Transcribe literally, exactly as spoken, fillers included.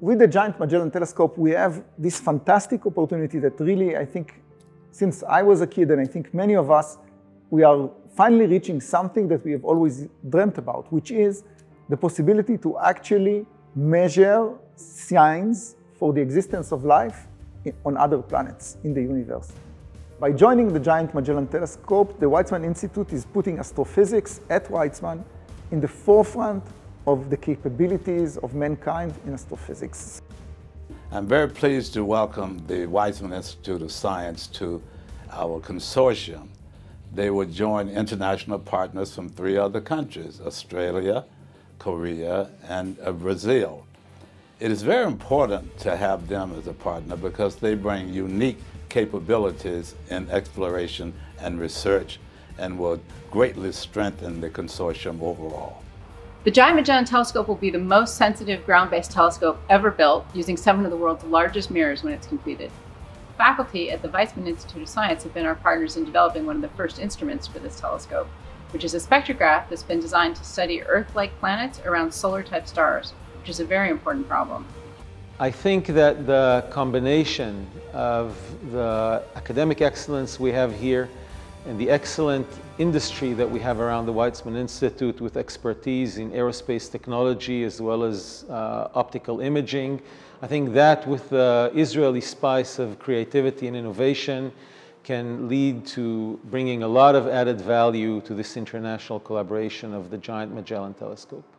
with the Giant Magellan Telescope, we have this fantastic opportunity that really, I think, since I was a kid, and I think many of us, we are finally reaching something that we have always dreamt about, which is the possibility to actually measure signs for the existence of life on other planets in the universe. By joining the Giant Magellan Telescope, the Weizmann Institute is putting astrophysics at Weizmann in the forefront of the capabilities of mankind in astrophysics. I'm very pleased to welcome the Weizmann Institute of Science to our consortium. They will join international partners from three other countries, Australia, Korea, and uh, Brazil. It is very important to have them as a partner because they bring unique capabilities in exploration and research and will greatly strengthen the consortium overall. The Giant Magellan Telescope will be the most sensitive ground-based telescope ever built, using seven of the world's largest mirrors when it's completed. Faculty at the Weizmann Institute of Science have been our partners in developing one of the first instruments for this telescope, which is a spectrograph that's been designed to study Earth-like planets around solar-type stars, which is a very important problem. I think that the combination of the academic excellence we have here and the excellent industry that we have around the Weizmann Institute with expertise in aerospace technology as well as uh, optical imaging, I think that with the Israeli spice of creativity and innovation can lead to bringing a lot of added value to this international collaboration of the Giant Magellan Telescope.